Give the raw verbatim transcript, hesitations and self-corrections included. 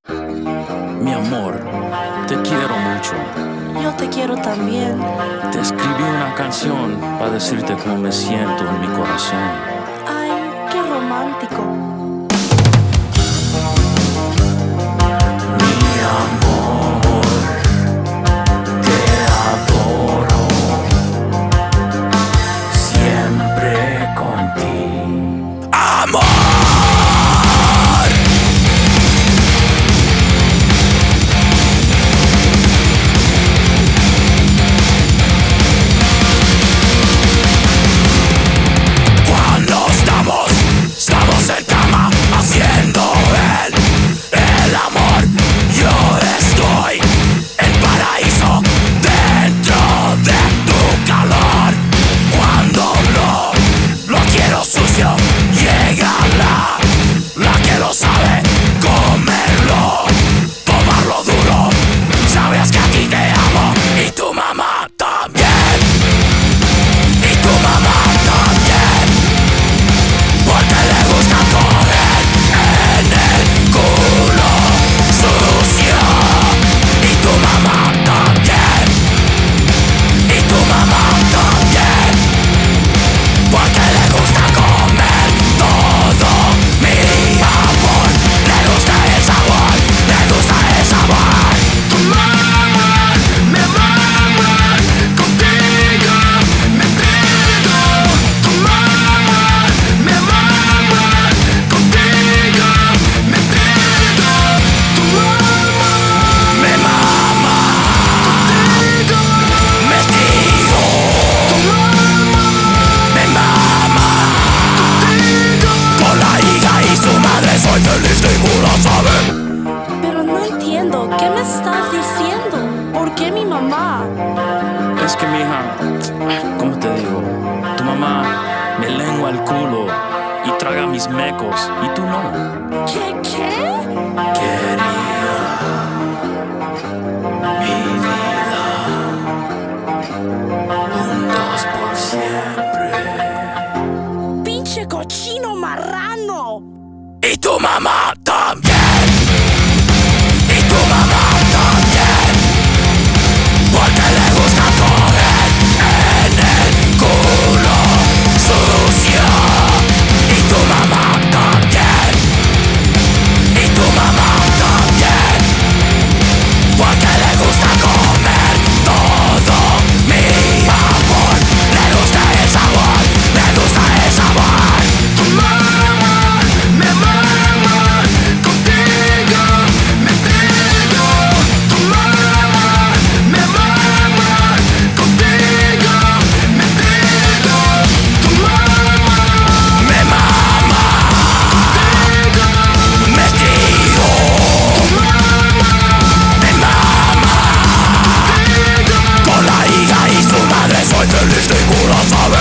Mi amor, te quiero mucho. Yo te quiero también. Te escribí una canción para decirte cómo me siento en mi corazón. Ay, qué romántico. Mi amor, te adoro. Siempre contigo. ¡Amor! Llega la, la que lo sabe comerlo, tomarlo duro. Sabes que a ti te amo y tu mamá también. Y tu mamá también, porque le gusta comer en el culo sucio. Y tu mamá también. Y tu mamá también, porque le gusta comer todo mi amor. Le gusta el sabor, le gusta el sabor. Tu mamá me mama, contigo me pierdo. Tu mamá me mama, contigo me pierdo. Tu mamá me mama, contigo me tiro. Tu mamá me mama, con la hija y su madre soy feliz, ninguna sabe. Pero no entiendo, ¿qué me estás diciendo? ¿Por qué mi mamá? Es que mi hija, ¿cómo te digo? Tu mamá me lengua el culo y traga mis mecos y tú no. ¿Qué, qué? Querida, mi vida, juntos por siempre. ¡Pinche cochino marrano! Y tu mamá también. Y tu mamá también, porque le gusta comer en el culo sucio. Y tu mamá también. Y tu mamá también, porque le gusta comer todo mi amor. Le gusta el sabor, le gusta el sabor. Tu mamá me mama, contigo me pierdo. Tu mamá me mama, contigo me pierdo. Tu mamá me mama, contigo me tiro. Tu mamá me mama, contigo con la hija y su madre soy feliz, ninguna sabe.